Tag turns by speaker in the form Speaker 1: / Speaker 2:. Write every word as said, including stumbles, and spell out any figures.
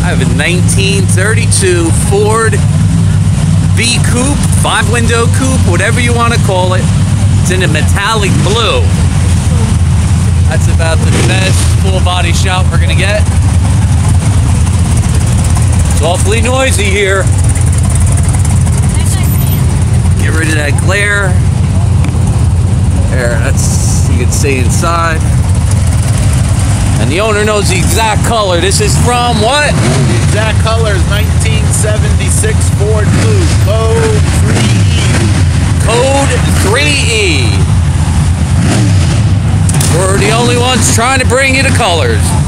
Speaker 1: I have a nineteen thirty-two Ford B Coupe, five window coupe, whatever you want to call it. It's in a metallic blue. That's about the best full body shot we're gonna get. It's awfully noisy here. Get rid of that glare. There, that's, you can see inside. And the owner knows the exact color. This is from what?
Speaker 2: The exact color is nineteen seventy-six Ford Blue, code three E.
Speaker 1: Code three E. We're the only ones trying to bring you the colors.